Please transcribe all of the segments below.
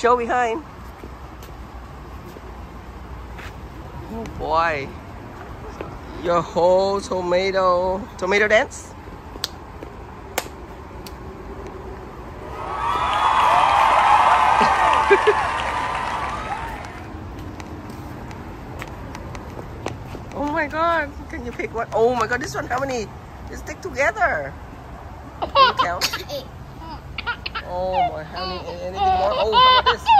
Show behind. Oh boy. Your whole tomato dance. Oh my god, can you pick one? Oh my god, this one, how many? They stick together. Can you count? 8. Oh my, how many? Anything more? Oh, how about this?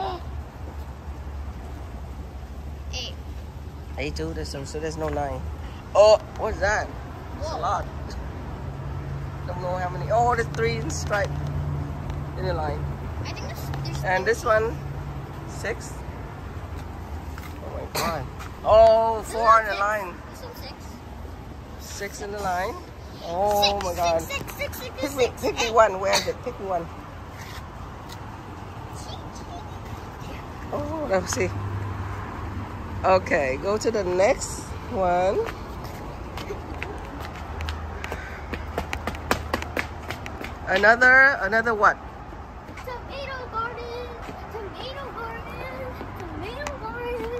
8. 8 too, so there's no 9. Oh, what's that? It's a lot. Don't know how many. Oh, there's 3 in stripe in a line. I think there's And this one, 6. Oh my god. Oh, 4 in the line. This one's 6. 6 in the line. Oh my god. 6. Pick me one. Where is it? Pick me one. Oh, let's see. Okay, go to the next one. Another what? Tomato garden. Tomato garden. Tomato garden.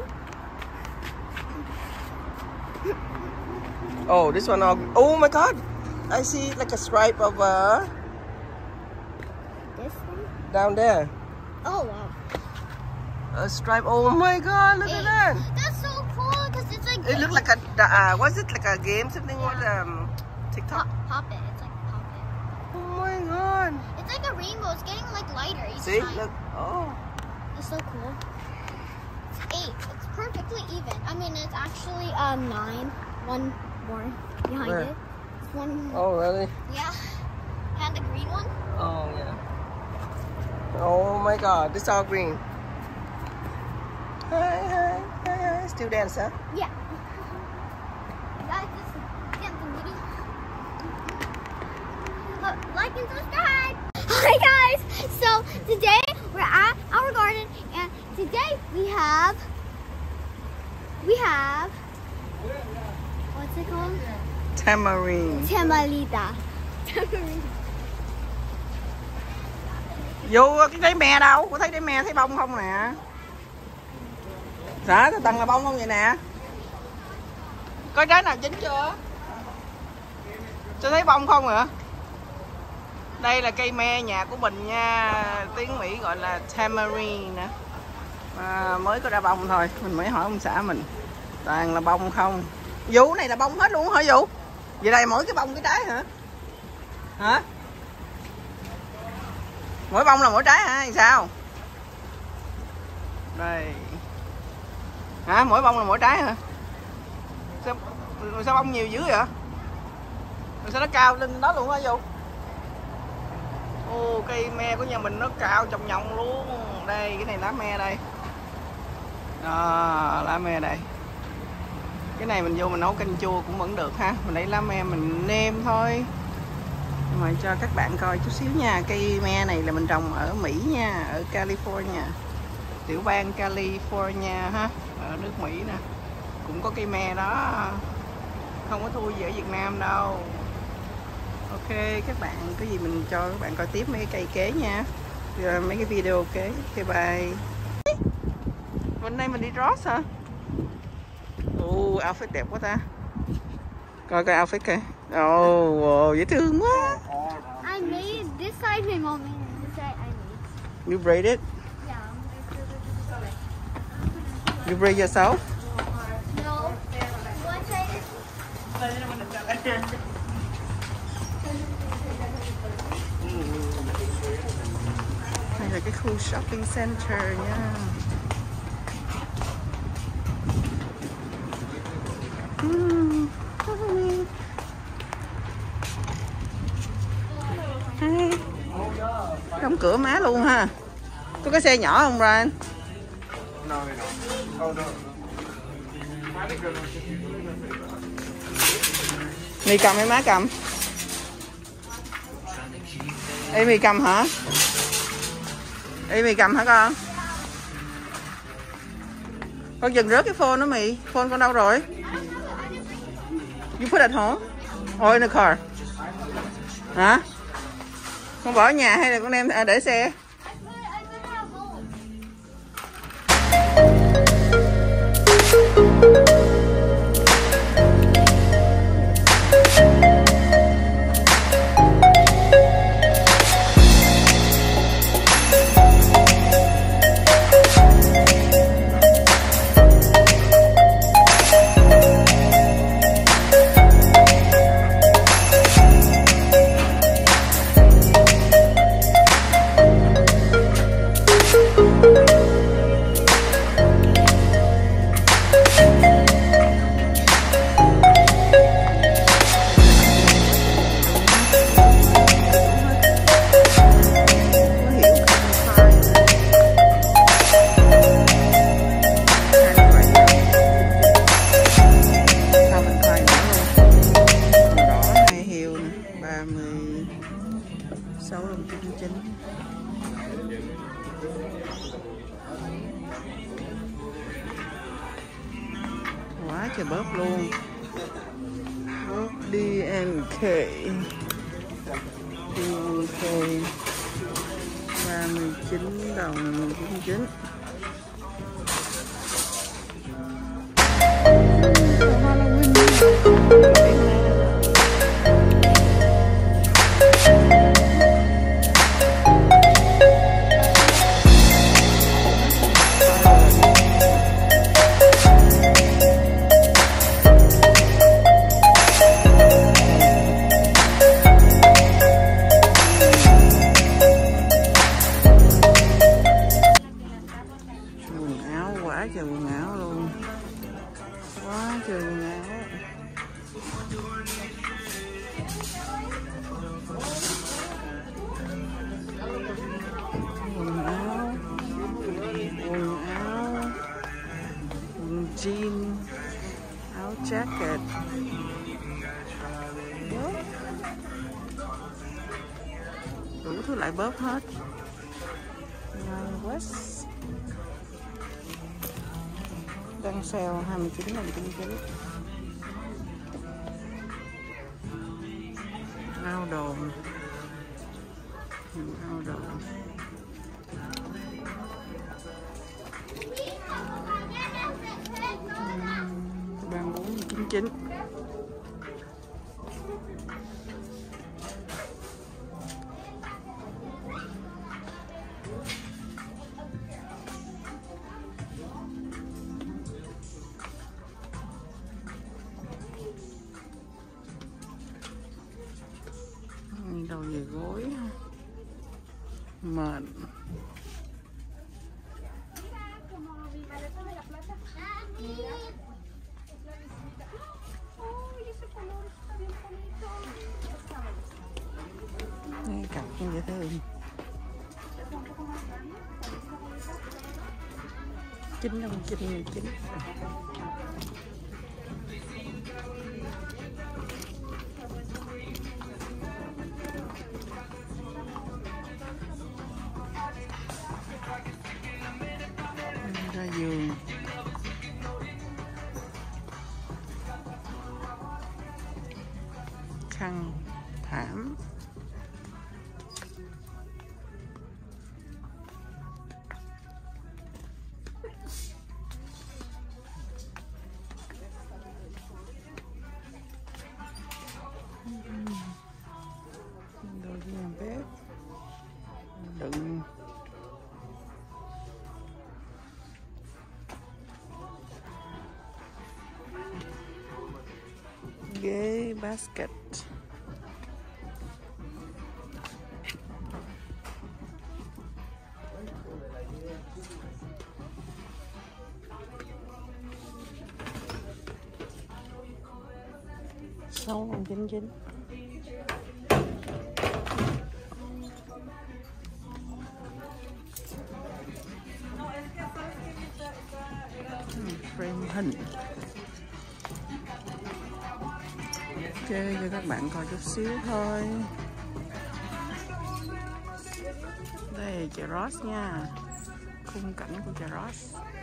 Oh, this one. Oh my god. I see like a stripe of This one? down there. Oh wow. A stripe. Oh my god, look at that. That's so cool because it's like. It looked like a was it like a game, something with TikTok? Pop it. It's like pop it. Oh my god. It's like a rainbow. It's getting like lighter each See, time. look. Oh. It's so cool. It's 8. It's perfectly even. I mean, it's actually 9. One more behind Where? it. It's one. Oh really? Yeah. And the green one. Oh yeah. Oh my god, this all green. Hi. Still dance, huh? Yeah. Guys, this is the video. Like and subscribe. Hi guys. So today we're at our garden, and today we have what's it called? Tamarind. Tamalita. Vô cái trái me đâu? Có thấy trái me thấy bông không nè? Hả? Cái tầng là bông không vậy nè? Có trái nào chín chưa? Cho thấy bông không hả? Đây là cây me nhà của mình nha. Tiếng Mỹ gọi là tamarind nè. Mới có ra bông thôi. Mình mới hỏi ông xã mình. Toàn là bông không. Vũ này là bông hết luôn hả Vũ? Vậy đây mỗi cái bông cái trái hả? Hả? Mỗi bông là mỗi trái hả hay sao? Đây. Hả? Mỗi bông là mỗi trái hả? Sao bông nhiều dữ vậy? Sao nó cao lên đó luôn hả Vũ? Ô, cây me của nhà mình nó cao chồng nhồng luôn. Đây, cái này lá me đây. Đó, lá me đây. Cái này mình vô mình nấu canh chua cũng vẫn được ha. Mình lấy lá me mình nêm thôi. Nhưng mà cho các bạn coi chút xíu nha. Cây me này là mình trồng ở Mỹ nha, ở California, tiểu bang California ha, ở nước Mỹ nè. Cũng có cây me đó, không có thua gì ở Việt Nam đâu. Ok các bạn, cái gì mình cho các bạn coi tiếp mấy cái cây kế nha, mấy cái video kế. Ok bye. Hôm nay mình đi Ross hả? Outfit đẹp quá ta. Coi coi outfit kìa. Dễ thương quá. I made this side my mom made. This side I made. You braid it? Yeah. You braid yourself? No. One side is. Đây là cái khu shopping center nha. Đóng cửa má luôn ha. Có cái xe nhỏ không Ryan? Mì cầm hay má cầm? Ê mì cầm hả? Ê mì cầm hả con? Con dừng rớt cái phone đó mì. Phone con đâu rồi? You put at home? Or in the car? Hả? Con bỏ ở nhà hay là con đem để xe? trời bóp luôn. DNK 39 đồng 99. Quá trời quần áo luôn, quá trời quần áo. Quần áo, quần jean, áo jacket, đủ thứ loại bóp hết. West đang sale 29 đồng 99. Ao đồ, ao đồ. Đang 499. Đầu về gối mệt. Nghe cặp cũng dễ thương. 9 đồng 99. Ra giường. Khăn, thảm. Đồ nhà bếp. Đựng ghế basket. Sáu đồng 99. Frame hình. Chơi cho các bạn coi chút xíu thôi. Đây chợ Ross nha, khung cảnh của chợ Ross.